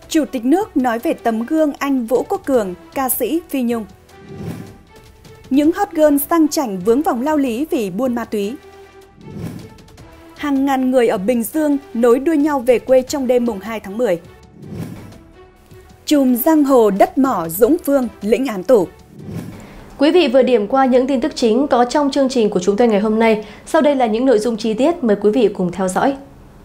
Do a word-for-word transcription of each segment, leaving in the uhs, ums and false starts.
Chủ tịch nước nói về tấm gương anh Vũ Quốc Cường, ca sĩ Phi Nhung. Những hot girl sang chảnh vướng vòng lao lý vì buôn ma túy. Hàng ngàn người ở Bình Dương nối đuôi nhau về quê trong đêm mùng hai tháng mười. Trùm giang hồ đất mỏ Dũng Phương lĩnh án tù. Quý vị vừa điểm qua những tin tức chính có trong chương trình của chúng tôi ngày hôm nay. Sau đây là những nội dung chi tiết, mời quý vị cùng theo dõi.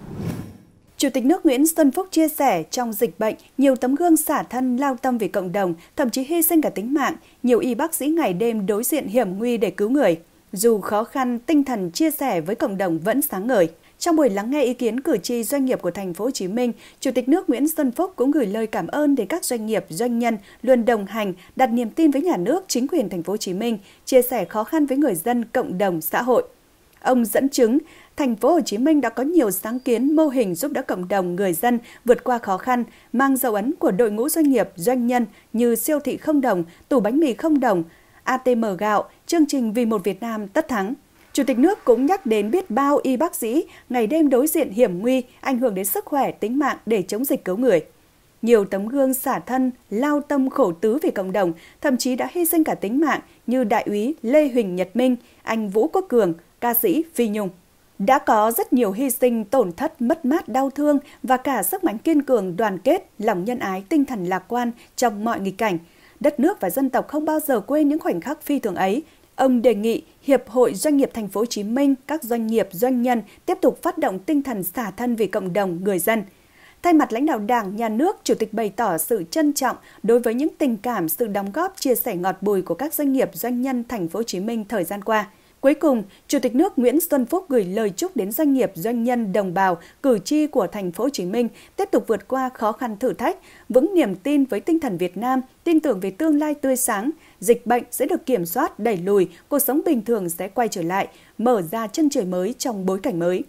Chủ tịch nước Nguyễn Xuân Phúc chia sẻ trong dịch bệnh, nhiều tấm gương xả thân lao tâm vì cộng đồng, thậm chí hy sinh cả tính mạng, nhiều y bác sĩ ngày đêm đối diện hiểm nguy để cứu người. Dù khó khăn, tinh thần chia sẻ với cộng đồng vẫn sáng ngời. Trong buổi lắng nghe ý kiến cử tri doanh nghiệp của thành phố Hồ Chí Minh, Chủ tịch nước Nguyễn Xuân Phúc cũng gửi lời cảm ơn đến các doanh nghiệp, doanh nhân luôn đồng hành, đặt niềm tin với nhà nước, chính quyền thành phố Hồ Chí Minh, chia sẻ khó khăn với người dân, cộng đồng, xã hội. Ông dẫn chứng, thành phố Hồ Chí Minh đã có nhiều sáng kiến, mô hình giúp đỡ cộng đồng, người dân vượt qua khó khăn, mang dấu ấn của đội ngũ doanh nghiệp, doanh nhân như siêu thị không đồng, tủ bánh mì không đồng, a tê em gạo, chương trình Vì một Việt Nam tất thắng. Chủ tịch nước cũng nhắc đến biết bao y bác sĩ ngày đêm đối diện hiểm nguy, ảnh hưởng đến sức khỏe, tính mạng để chống dịch cứu người. Nhiều tấm gương xả thân, lao tâm khổ tứ vì cộng đồng, thậm chí đã hy sinh cả tính mạng như Đại úy Lê Huỳnh Nhật Minh, anh Vũ Quốc Cường, ca sĩ Phi Nhung. Đã có rất nhiều hy sinh, tổn thất, mất mát, đau thương và cả sức mạnh kiên cường, đoàn kết, lòng nhân ái, tinh thần lạc quan trong mọi nghịch cảnh. Đất nước và dân tộc không bao giờ quên những khoảnh khắc phi thường ấy. Ông đề nghị Hiệp hội Doanh nghiệp Thành phố Hồ Chí Minh, các doanh nghiệp, doanh nhân tiếp tục phát động tinh thần xả thân vì cộng đồng, người dân. Thay mặt lãnh đạo Đảng, Nhà nước, Chủ tịch bày tỏ sự trân trọng đối với những tình cảm, sự đóng góp, chia sẻ ngọt bùi của các doanh nghiệp, doanh nhân Thành phố Hồ Chí Minh thời gian qua. Cuối cùng, Chủ tịch nước Nguyễn Xuân Phúc gửi lời chúc đến doanh nghiệp, doanh nhân, đồng bào, cử tri của Thành phố Hồ Chí Minh tiếp tục vượt qua khó khăn thử thách, vững niềm tin với tinh thần Việt Nam, tin tưởng về tương lai tươi sáng, dịch bệnh sẽ được kiểm soát, đẩy lùi, cuộc sống bình thường sẽ quay trở lại, mở ra chân trời mới trong bối cảnh mới.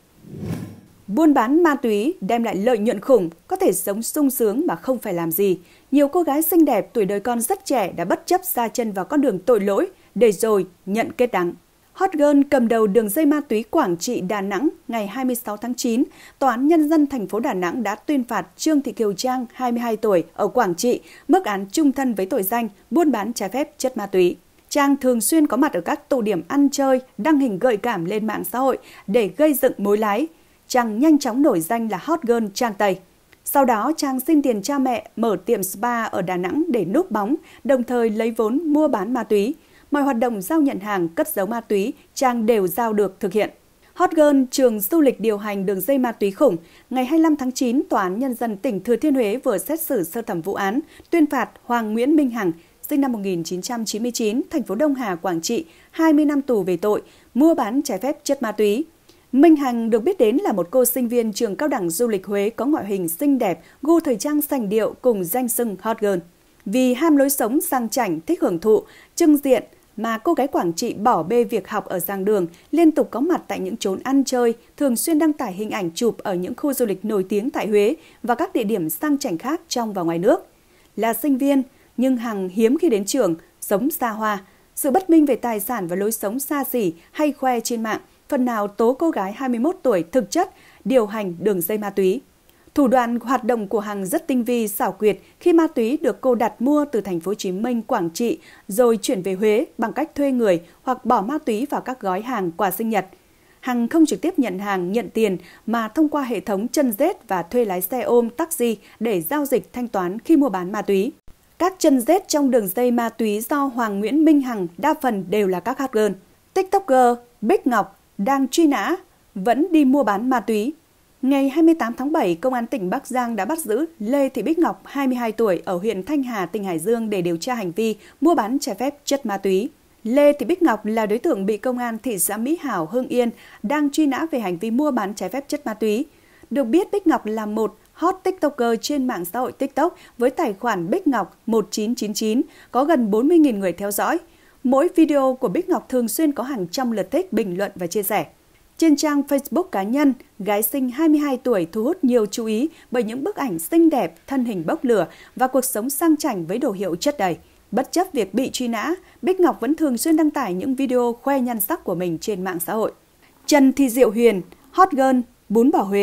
Buôn bán ma túy đem lại lợi nhuận khủng, có thể sống sung sướng mà không phải làm gì. Nhiều cô gái xinh đẹp tuổi đời còn rất trẻ đã bất chấp sa chân vào con đường tội lỗi, để rồi nhận kết đắng. Hot girl cầm đầu đường dây ma túy Quảng Trị, Đà Nẵng ngày hai mươi sáu tháng chín, Tòa án Nhân dân thành phố Đà Nẵng đã tuyên phạt Trương Thị Kiều Trang, hai mươi hai tuổi, ở Quảng Trị, mức án chung thân với tội danh buôn bán trái phép chất ma túy. Trang thường xuyên có mặt ở các tụ điểm ăn chơi, đăng hình gợi cảm lên mạng xã hội để gây dựng mối lái. Trang nhanh chóng nổi danh là hot girl Trang Tây. Sau đó, Trang xin tiền cha mẹ mở tiệm spa ở Đà Nẵng để núp bóng, đồng thời lấy vốn mua bán ma túy. Mọi hoạt động giao nhận hàng, cất giấu ma túy, Trang đều giao được thực hiện. Hot girl trường du lịch điều hành đường dây ma túy khủng, ngày hai mươi lăm tháng chín, Tòa án Nhân dân tỉnh Thừa Thiên Huế vừa xét xử sơ thẩm vụ án, tuyên phạt Hoàng Nguyễn Minh Hằng, sinh năm một nghìn chín trăm chín mươi chín, thành phố Đông Hà, Quảng Trị, hai mươi năm tù về tội mua bán trái phép chất ma túy. Minh Hằng được biết đến là một cô sinh viên trường cao đẳng du lịch Huế có ngoại hình xinh đẹp, gu thời trang sành điệu cùng danh xưng hot girl. Vì ham lối sống sang chảnh, thích hưởng thụ, trưng diện mà cô gái Quảng Trị bỏ bê việc học ở giảng đường, liên tục có mặt tại những chốn ăn chơi, thường xuyên đăng tải hình ảnh chụp ở những khu du lịch nổi tiếng tại Huế và các địa điểm sang chảnh khác trong và ngoài nước. Là sinh viên, nhưng Hằng hiếm khi đến trường, sống xa hoa. Sự bất minh về tài sản và lối sống xa xỉ hay khoe trên mạng, phần nào tố cô gái hai mươi mốt tuổi thực chất điều hành đường dây ma túy. Thủ đoạn hoạt động của Hằng rất tinh vi, xảo quyệt khi ma túy được cô đặt mua từ thành phố Hồ Chí Minh, Quảng Trị rồi chuyển về Huế bằng cách thuê người hoặc bỏ ma túy vào các gói hàng quà sinh nhật. Hằng không trực tiếp nhận hàng, nhận tiền mà thông qua hệ thống chân rết và thuê lái xe ôm, taxi để giao dịch thanh toán khi mua bán ma túy. Các chân rết trong đường dây ma túy do Hoàng Nguyễn Minh Hằng đa phần đều là các hot girl. TikToker Bích Ngọc đang truy nã vẫn đi mua bán ma túy. Ngày hai mươi tám tháng bảy, Công an tỉnh Bắc Giang đã bắt giữ Lê Thị Bích Ngọc, hai mươi hai tuổi, ở huyện Thanh Hà, tỉnh Hải Dương để điều tra hành vi mua bán trái phép chất ma túy. Lê Thị Bích Ngọc là đối tượng bị Công an thị xã Mỹ Hào, Hưng Yên đang truy nã về hành vi mua bán trái phép chất ma túy. Được biết, Bích Ngọc là một hot TikToker trên mạng xã hội TikTok với tài khoản Bích Ngọc một chín chín chín, có gần bốn mươi nghìn người theo dõi. Mỗi video của Bích Ngọc thường xuyên có hàng trăm lượt thích, bình luận và chia sẻ. Trên trang Facebook cá nhân, gái sinh hai mươi hai tuổi thu hút nhiều chú ý bởi những bức ảnh xinh đẹp, thân hình bốc lửa và cuộc sống sang chảnh với đồ hiệu chất đầy. Bất chấp việc bị truy nã, Bích Ngọc vẫn thường xuyên đăng tải những video khoe nhan sắc của mình trên mạng xã hội. Trần Thị Diệu Huyền, hot girl, bún bò Huế.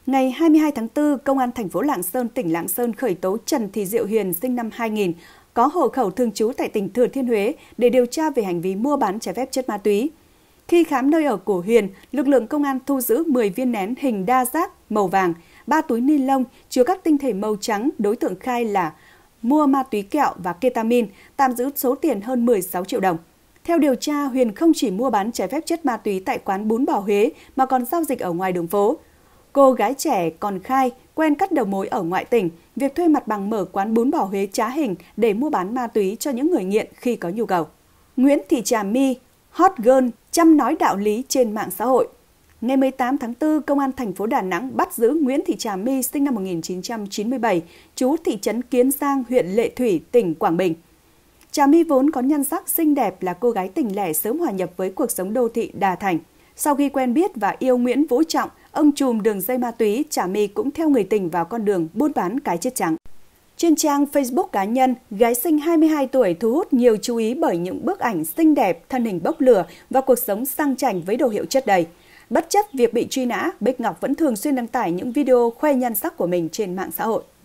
Ngày hai mươi hai tháng tư, Công an thành phố Lạng Sơn, tỉnh Lạng Sơn khởi tố Trần Thị Diệu Huyền sinh năm hai nghìn, có hộ khẩu thường trú tại tỉnh Thừa Thiên Huế để điều tra về hành vi mua bán trái phép chất ma túy. Khi khám nơi ở của Huyền, lực lượng công an thu giữ mười viên nén hình đa giác màu vàng, ba túi ni lông chứa các tinh thể màu trắng, đối tượng khai là mua ma túy kẹo và ketamin, tạm giữ số tiền hơn mười sáu triệu đồng. Theo điều tra, Huyền không chỉ mua bán trái phép chất ma túy tại quán bún bò Huế mà còn giao dịch ở ngoài đường phố. Cô gái trẻ còn khai quen các đầu mối ở ngoại tỉnh, việc thuê mặt bằng mở quán bún bò Huế trá hình để mua bán ma túy cho những người nghiện khi có nhu cầu. Nguyễn Thị Trà My, hot girl, chăm nói đạo lý trên mạng xã hội. Ngày mười tám tháng tư, Công an thành phố Đà Nẵng bắt giữ Nguyễn Thị Trà My sinh năm một nghìn chín trăm chín mươi bảy, trú thị trấn Kiến Giang, huyện Lệ Thủy, tỉnh Quảng Bình. Trà My vốn có nhan sắc xinh đẹp, là cô gái tỉnh lẻ sớm hòa nhập với cuộc sống đô thị Đà Thành. Sau khi quen biết và yêu Nguyễn Vũ Trọng, ông trùm đường dây ma túy, Trà My cũng theo người tình vào con đường buôn bán cái chết trắng. Trên trang Facebook cá nhân, gái sinh hai mươi hai tuổi thu hút nhiều chú ý bởi những bức ảnh xinh đẹp, thân hình bốc lửa và cuộc sống sang chảnh với đồ hiệu chất đầy. Bất chấp việc bị truy nã, Bích Ngọc vẫn thường xuyên đăng tải những video khoe nhan sắc của mình trên mạng xã hội.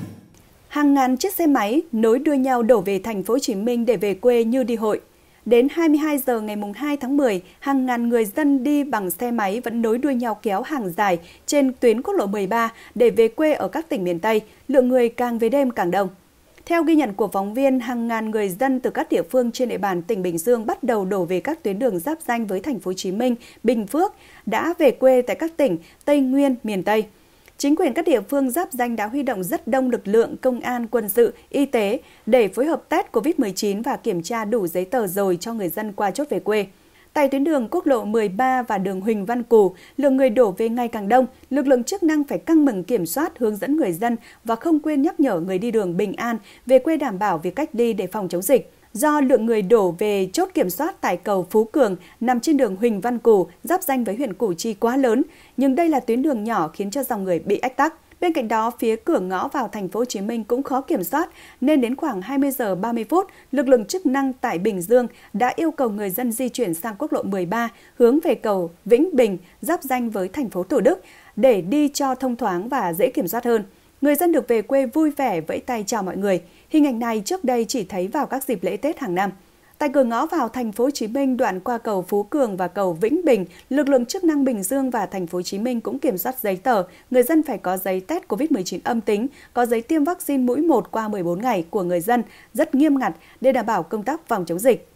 Hàng ngàn chiếc xe máy nối đuôi nhau đổ về thành phố Hồ Chí Minh để về quê như đi hội. Đến hai mươi hai giờ ngày hai tháng mười, hàng ngàn người dân đi bằng xe máy vẫn nối đuôi nhau kéo hàng dài trên tuyến quốc lộ mười ba để về quê ở các tỉnh miền Tây, lượng người càng về đêm càng đông. Theo ghi nhận của phóng viên, hàng ngàn người dân từ các địa phương trên địa bàn tỉnh Bình Dương bắt đầu đổ về các tuyến đường giáp ranh với thành phố Hồ Chí Minh, Bình Phước, đã về quê tại các tỉnh Tây Nguyên, miền Tây. Chính quyền các địa phương giáp ranh đã huy động rất đông lực lượng công an, quân sự, y tế để phối hợp test covid mười chín và kiểm tra đủ giấy tờ rồi cho người dân qua chốt về quê. Tại tuyến đường quốc lộ mười ba và đường Huỳnh Văn Cù, lượng người đổ về ngày càng đông, lực lượng chức năng phải căng mình kiểm soát, hướng dẫn người dân và không quên nhắc nhở người đi đường bình an về quê đảm bảo việc cách ly để phòng chống dịch. Do lượng người đổ về chốt kiểm soát tại cầu Phú Cường nằm trên đường Huỳnh Văn Cù, giáp ranh với huyện Củ Chi quá lớn, nhưng đây là tuyến đường nhỏ khiến cho dòng người bị ách tắc. Bên cạnh đó, phía cửa ngõ vào thành phố Hồ Chí Minh cũng khó kiểm soát, nên đến khoảng hai mươi giờ ba mươi phút, lực lượng chức năng tại Bình Dương đã yêu cầu người dân di chuyển sang quốc lộ mười ba hướng về cầu Vĩnh Bình, giáp ranh với thành phố Thủ Đức để đi cho thông thoáng và dễ kiểm soát hơn. Người dân được về quê vui vẻ vẫy tay chào mọi người. Hình ảnh này trước đây chỉ thấy vào các dịp lễ Tết hàng năm. Tại cửa ngõ vào thành phố Hồ Chí Minh, đoạn qua cầu Phú Cường và cầu Vĩnh Bình, lực lượng chức năng Bình Dương và thành phố Hồ Chí Minh cũng kiểm soát giấy tờ. Người dân phải có giấy test covid mười chín âm tính, có giấy tiêm vaccine mũi một qua mười bốn ngày của người dân, rất nghiêm ngặt để đảm bảo công tác phòng chống dịch.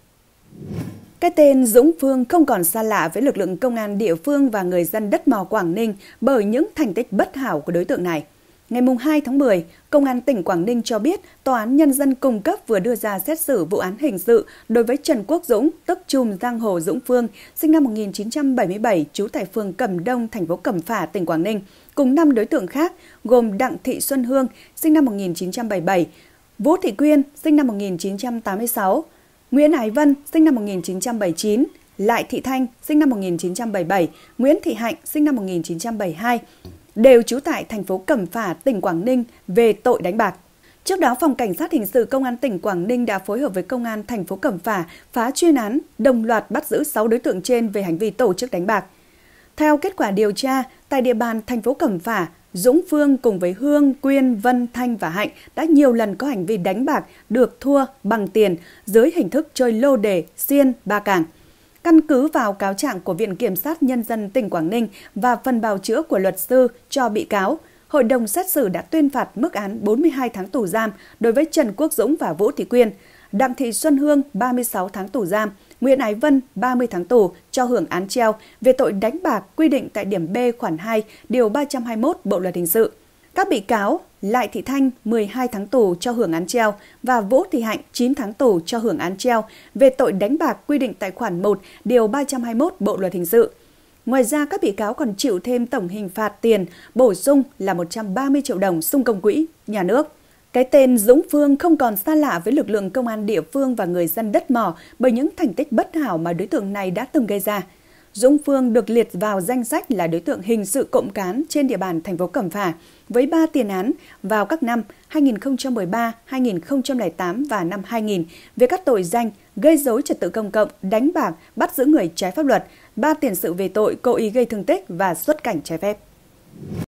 Cái tên Dũng Phương không còn xa lạ với lực lượng công an địa phương và người dân đất Mò Quảng Ninh bởi những thành tích bất hảo của đối tượng này. Ngày hai tháng mười, Công an tỉnh Quảng Ninh cho biết Tòa án Nhân dân cung cấp vừa đưa ra xét xử vụ án hình sự đối với Trần Quốc Dũng, tức trùm giang hồ Dũng Phương, sinh năm một nghìn chín trăm bảy mươi bảy, trú tại phường Cẩm Đông, thành phố Cẩm Phả, tỉnh Quảng Ninh, cùng năm đối tượng khác gồm Đặng Thị Xuân Hương, sinh năm một nghìn chín trăm bảy mươi bảy, Vũ Thị Quyên, sinh năm một nghìn chín trăm tám mươi sáu, Nguyễn Ái Vân, sinh năm một nghìn chín trăm bảy mươi chín, Lại Thị Thanh, sinh năm một nghìn chín trăm bảy mươi bảy, Nguyễn Thị Hạnh, sinh năm một nghìn chín trăm bảy mươi hai, đều trú tại thành phố Cẩm Phả, tỉnh Quảng Ninh về tội đánh bạc. Trước đó, Phòng Cảnh sát Hình sự Công an tỉnh Quảng Ninh đã phối hợp với Công an thành phố Cẩm Phả phá chuyên án, đồng loạt bắt giữ sáu đối tượng trên về hành vi tổ chức đánh bạc. Theo kết quả điều tra, tại địa bàn thành phố Cẩm Phả, Dũng Phương cùng với Hương, Quyên, Vân, Thanh và Hạnh đã nhiều lần có hành vi đánh bạc được thua bằng tiền dưới hình thức chơi lô đề, xiên, ba càng. Căn cứ vào cáo trạng của Viện Kiểm sát Nhân dân tỉnh Quảng Ninh và phần bào chữa của luật sư cho bị cáo, Hội đồng xét xử đã tuyên phạt mức án bốn mươi hai tháng tù giam đối với Trần Quốc Dũng và Vũ Thị Quyên, Đặng Thị Xuân Hương ba mươi sáu tháng tù giam, Nguyễn Ái Vân ba mươi tháng tù cho hưởng án treo về tội đánh bạc quy định tại điểm B khoản hai, điều ba trăm hai mươi mốt Bộ luật hình sự. Các bị cáo Lại Thị Thanh mười hai tháng tù cho hưởng án treo và Vũ Thị Hạnh chín tháng tù cho hưởng án treo về tội đánh bạc quy định tại khoản một, điều ba trăm hai mươi mốt Bộ luật hình sự. Ngoài ra, các bị cáo còn chịu thêm tổng hình phạt tiền bổ sung là một trăm ba mươi triệu đồng xung công quỹ nhà nước. Cái tên Dũng Phương không còn xa lạ với lực lượng công an địa phương và người dân đất Mò bởi những thành tích bất hảo mà đối tượng này đã từng gây ra. Dũng Phương được liệt vào danh sách là đối tượng hình sự cộng cán trên địa bàn thành phố Cẩm Phả với ba tiền án vào các năm hai nghìn không trăm mười ba, hai nghìn không trăm lẻ tám và năm hai nghìn về các tội danh gây rối trật tự công cộng, đánh bạc, bắt giữ người trái pháp luật, ba tiền sự về tội cố ý gây thương tích và xuất cảnh trái phép.